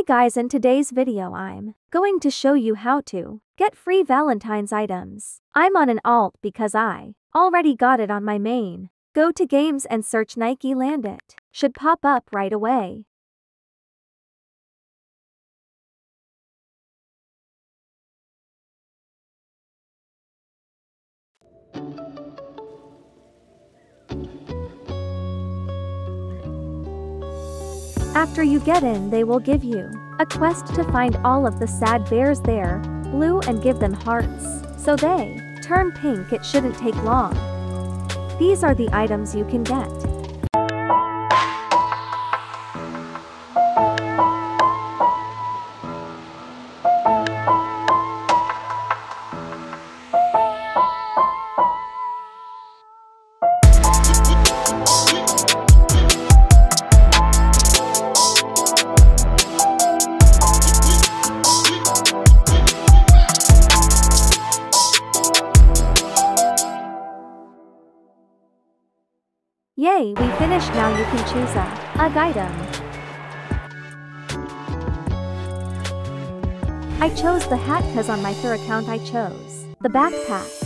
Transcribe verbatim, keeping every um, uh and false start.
Hey guys, in today's video I'm going to show you how to get free Valentine's items. I'm on an alt because I already got it on my main. Go to games and search Nike Land. It should pop up right away. After you get in, they will give you a quest to find all of the sad bears there, blue, and give them hearts, so they turn pink. It shouldn't take long. These are the items you can get. Yay, we finished. Now you can choose a, a item. I chose the hat cause on my THIER account I chose the backpack.